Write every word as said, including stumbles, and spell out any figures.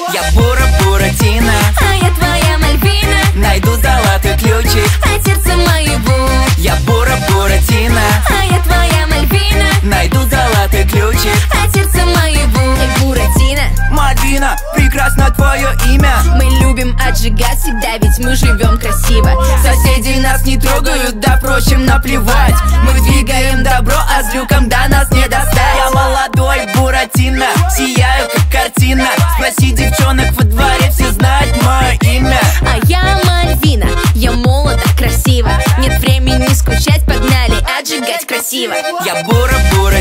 Я Бура Буратино, а я твоя Мальвина. найду золотой ключик от сердца моего. Я Бура Буратино, а я твоя Мальвина. найду золотой ключик от сердца моего. Эй, Буратино, Мальвина, прекрасно твое имя. мы любим отжигать всегда, ведь мы живем красиво. Соседи нас не трогают, да впрочем наплевать. Мы двигаем добро, а злюкам до нас не достать. Я молодой Буратино, сияю как картина. Спроси девчонок во дворе, все знают мое имя. А я Мальвина, я молода, красиво. Нет времени скучать, погнали отжигать красиво. Я Бура Буратино,